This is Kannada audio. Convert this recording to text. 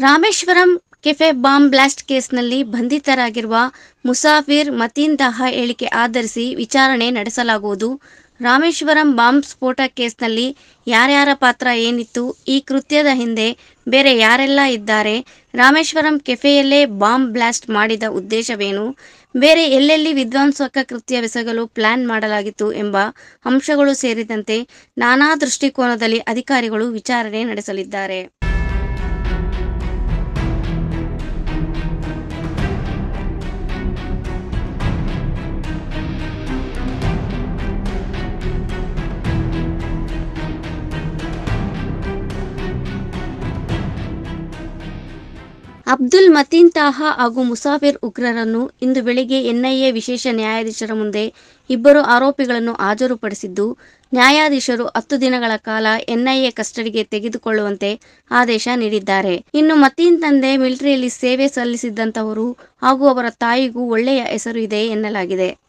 ರಾಮೇಶ್ವರಂ ಕೆಫೆ ಬಾಂಬ್ ಬ್ಲಾಸ್ಟ್ ಕೇಸ್ನಲ್ಲಿ ಬಂಧಿತರಾಗಿರುವ ಮುಸಾಫಿರ್ ಮತೀನ್ ತಾಹಾ ಹೇಳಿಕೆ ಆಧರಿಸಿ ವಿಚಾರಣೆ ನಡೆಸಲಾಗುವುದು. ರಾಮೇಶ್ವರಂ ಬಾಂಬ್ ಸ್ಫೋಟ ಕೇಸ್ನಲ್ಲಿ ಯಾರ್ಯಾರ ಪಾತ್ರ ಏನಿತ್ತು, ಈ ಕೃತ್ಯದ ಹಿಂದೆ ಬೇರೆ ಯಾರೆಲ್ಲ ಇದ್ದಾರೆ, ರಾಮೇಶ್ವರಂ ಕೆಫೆಯಲ್ಲೇ ಬಾಂಬ್ ಬ್ಲಾಸ್ಟ್ ಮಾಡಿದ ಉದ್ದೇಶವೇನು, ಬೇರೆ ಎಲ್ಲೆಲ್ಲಿ ವಿಧ್ವಂಸಕ ಕೃತ್ಯವೆಸಗಲು ಪ್ಲಾನ್ ಮಾಡಲಾಗಿತ್ತು ಎಂಬ ಅಂಶಗಳು ಸೇರಿದಂತೆ ನಾನಾ ದೃಷ್ಟಿಕೋನದಲ್ಲಿ ಅಧಿಕಾರಿಗಳು ವಿಚಾರಣೆ ನಡೆಸಲಿದ್ದಾರೆ. ಅಬ್ದುಲ್ ಮತೀನ್ ತಾಹಾ ಹಾಗೂ ಮುಸಾಫಿರ್ ಉಗ್ರರನ್ನು ಇಂದು ಬೆಳಿಗ್ಗೆ ಎನ್ಐಎ ವಿಶೇಷ ನ್ಯಾಯಾಧೀಶರ ಮುಂದೆ ಇಬ್ಬರು ಆರೋಪಿಗಳನ್ನು ಹಾಜರುಪಡಿಸಿದ್ದು, ನ್ಯಾಯಾಧೀಶರು 10 ದಿನಗಳ ಕಾಲ ಎನ್ಐಎ ಕಸ್ಟಡಿಗೆ ತೆಗೆದುಕೊಳ್ಳುವಂತೆ ಆದೇಶ ನೀಡಿದ್ದಾರೆ. ಇನ್ನು ಮತೀನ್ ತಂದೆ ಮಿಲಿಟರಿಯಲ್ಲಿ ಸೇವೆ ಸಲ್ಲಿಸಿದ್ದಂಥವರು ಹಾಗೂ ಅವರ ತಾಯಿಗೂ ಒಳ್ಳೆಯ ಹೆಸರು ಇದೆ ಎನ್ನಲಾಗಿದೆ.